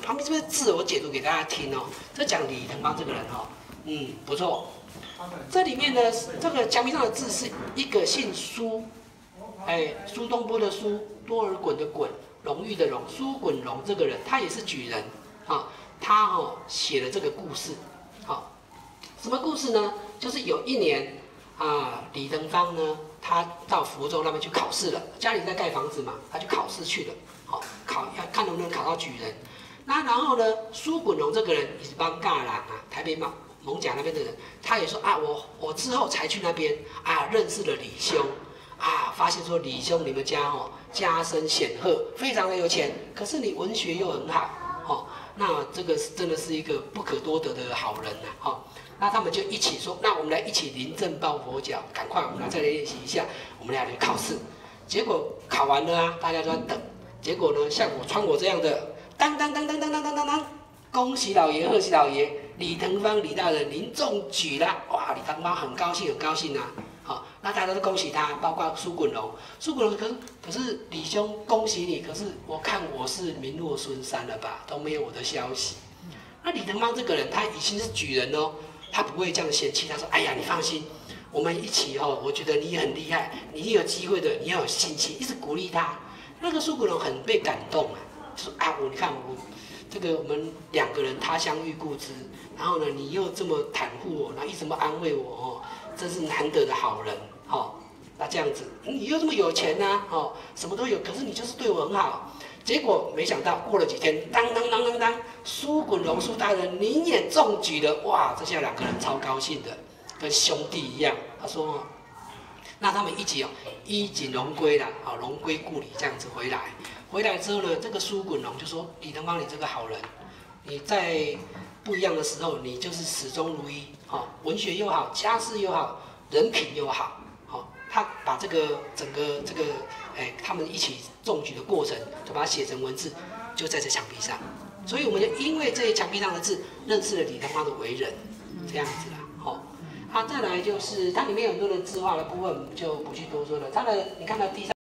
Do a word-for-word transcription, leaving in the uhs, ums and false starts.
旁边这边字我解读给大家听哦。这讲李腾芳这个人哦，嗯，不错。这里面呢，这个墙壁上的字是一个姓苏，哎，苏东坡的苏，多尔衮的衮，荣誉的荣，苏滚荣这个人，他也是举人啊。他哦写了这个故事，好、啊，什么故事呢？就是有一年啊，李腾芳呢，他到福州那边去考试了，家里在盖房子嘛，他去考试去了，好、啊，考要看能不能考到举人。那然后呢，苏滚荣这个人也是帮尬郎啊，台北嘛。艋舺那边的人，他也说啊，我我之后才去那边啊，认识了李兄啊，发现说李兄你们家哦家声显赫，非常的有钱，可是你文学又很好哦，那这个是真的是一个不可多得的好人呐、啊、哦。那他们就一起说，那我们来一起临阵抱佛脚，赶快我们来再来练习一下，我们俩来考试。结果考完了啊，大家都在等。结果呢，像我穿我这样的，当当当当当当当当当，恭喜老爷，贺喜老爷。李腾芳李大人您中举了，哇！李腾芳很高兴，很高兴啊！好、哦，那大家都恭喜他，包括苏滚荣。苏滚荣可是可是李兄恭喜你，可是我看我是名落孙山了吧，都没有我的消息。那李腾芳这个人，他已经是举人哦，他不会这样嫌弃。他说：“哎呀，你放心，我们一起哦，我觉得你很厉害，你有机会的，你要有信心，一直鼓励他。”那个苏滚荣很被感动啊，就说：“啊，我你看我。”这个我们两个人他乡遇故知，然后呢，你又这么袒护我，然后一直这么安慰我哦，真是难得的好人哦。那这样子，你又这么有钱呢、啊，哦，什么都有，可是你就是对我很好。结果没想到过了几天，当当当当当，苏滚荣苏大人您也中举了，哇！这下两个人超高兴的，跟兄弟一样。他说，那他们一起哦，衣锦荣归啦，好，荣归故里这样子回来。回来之后呢，这个苏滚荣就说：“李腾芳，你这个好人，你在不一样的时候，你就是始终如一，好、哦，文学又好，家世又好，人品又好，好、哦，他把这个整个这个，哎，他们一起中举的过程，就把它写成文字，就在这墙壁上。所以我们就因为这些墙壁上的字，认识了李腾芳的为人，这样子啦，好、哦。啊，再来就是它里面有很多的字画的部分，我们就不去多说了。它的，你看到第三。